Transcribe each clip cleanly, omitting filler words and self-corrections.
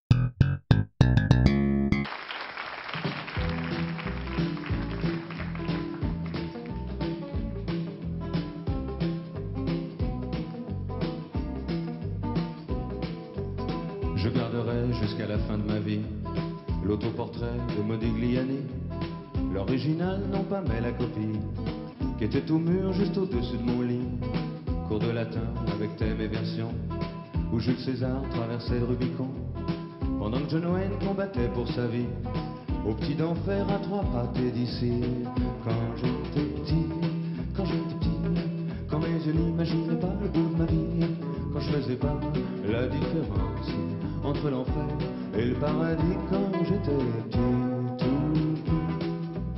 Je garderai jusqu'à la fin de ma vie l'autoportrait de Modigliani, l'original non pas mais la copie, qui était au mur juste au-dessus de mon lit. Cours de latin avec thème et version, où Jules César traversait le Rubicon, pendant que John Wayne combattait pour sa vie, au petit d'enfer à 3 pâtés d'ici. Quand j'étais petit, quand mes yeux n'imaginaient pas le bout de ma vie, quand je faisais pas la différence entre l'enfer et le paradis, quand j'étais petit, tout petit.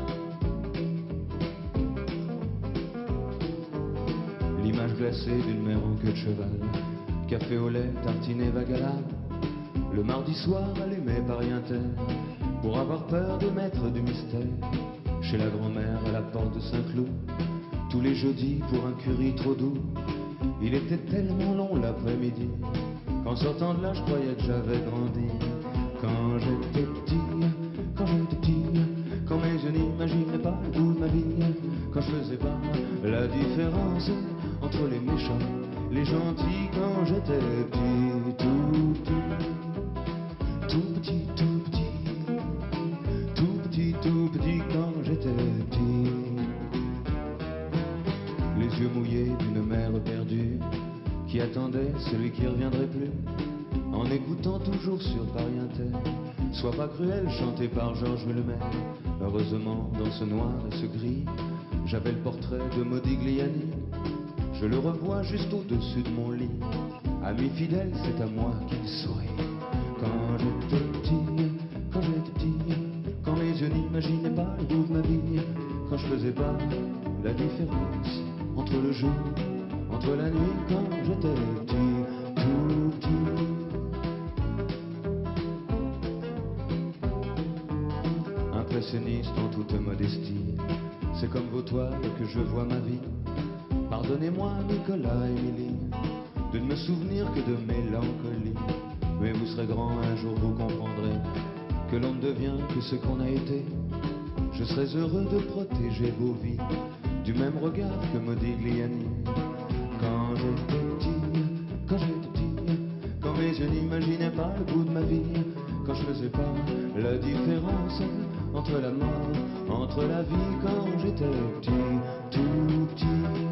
L'image glacée d'une mère en queue de cheval, café au lait, tartiné vague à l'âme, le mardi soir allumé par rien terre, pour avoir peur des maîtres du mystère, chez la grand-mère à la porte de Saint-Cloud, tous les jeudis pour un curry trop doux. Il était tellement long l'après-midi, qu'en sortant de là je croyais que j'avais grandi. Quand j'étais petit, quand mes yeux n'imaginaient pas le bout de ma vie, quand je faisais pas la différence entre les méchants, les gentils, quand j'étais petit, tout petit, tout petit, tout petit, tout petit, tout petit, quand j'étais petit. Les yeux mouillés d'une mère perdue, qui attendait celui qui reviendrait plus, en écoutant toujours sur Paris Inter Sois pas cruel, chanté par Georges Mulmer. Heureusement, dans ce noir et ce gris, j'avais le portrait de Modigliani. Je le revois juste au-dessus de mon lit. Ami fidèle, c'est à moi qu'il sourit. Quand j'étais petit, quand mes yeux n'imaginaient pas le bout de ma vie, quand je faisais pas la différence entre le jour, entre la nuit, quand j'étais petit, tout petit. Impressionniste en toute modestie, c'est comme vos toiles que je vois ma vie. Pardonnez-moi, Nicolas et Émilie, de ne me souvenir que de mélancolie. Mais vous serez grand, un jour vous comprendrez que l'on ne devient que ce qu'on a été. Je serais heureux de protéger vos vies du même regard que Modigliani. Quand j'étais petit, quand mes yeux n'imaginaient pas le bout de ma vie, quand je faisais pas la différence entre la mort, entre la vie, quand j'étais petit, tout petit.